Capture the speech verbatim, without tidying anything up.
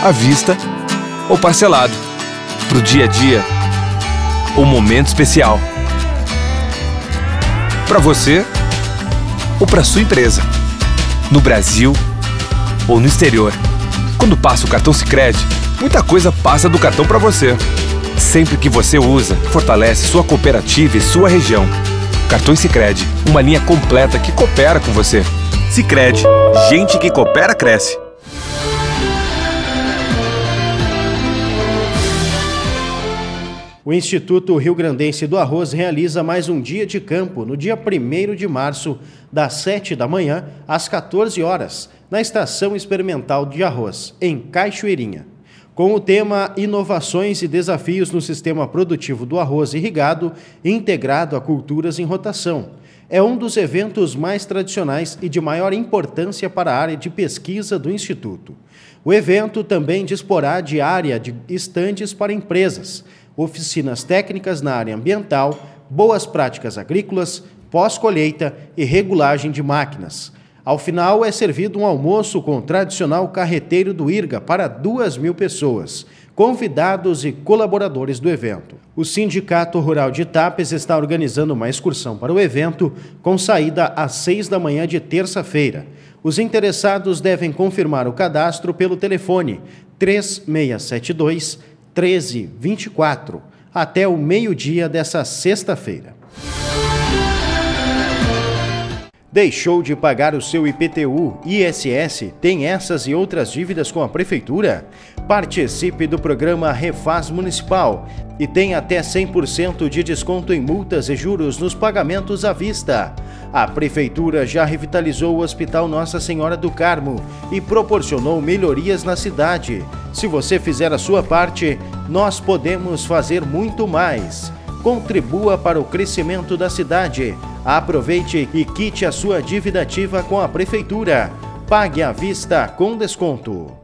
à vista ou parcelado, para o dia a dia ou momento especial, para você ou para sua empresa, no Brasil ou no exterior. Quando passa o cartão Sicredi, muita coisa passa do cartão para você. Sempre que você usa, fortalece sua cooperativa e sua região. Cartões Sicredi, uma linha completa que coopera com você. Sicredi, gente que coopera cresce. O Instituto Rio-Grandense do Arroz realiza mais um dia de campo no dia primeiro de março, das sete da manhã às quatorze horas, na Estação Experimental de Arroz, em Cachoeirinha. Com o tema Inovações e Desafios no Sistema Produtivo do Arroz Irrigado, integrado a culturas em rotação. É um dos eventos mais tradicionais e de maior importância para a área de pesquisa do Instituto. O evento também disporá de área de estandes para empresas, oficinas técnicas na área ambiental, boas práticas agrícolas, pós-colheita e regulagem de máquinas. Ao final, é servido um almoço com o tradicional carreteiro do IRGA para duas mil pessoas, convidados e colaboradores do evento. O Sindicato Rural de Tapes está organizando uma excursão para o evento, com saída às seis da manhã de terça-feira. Os interessados devem confirmar o cadastro pelo telefone três seis sete dois, um três dois quatro, até o meio-dia dessa sexta-feira. Deixou de pagar o seu I P T U, I S S, tem essas e outras dívidas com a Prefeitura? Participe do programa Refaz Municipal e tem até cem por cento de desconto em multas e juros nos pagamentos à vista. A Prefeitura já revitalizou o Hospital Nossa Senhora do Carmo e proporcionou melhorias na cidade. Se você fizer a sua parte, nós podemos fazer muito mais. Contribua para o crescimento da cidade. Aproveite e quite a sua dívida ativa com a Prefeitura. Pague à vista com desconto.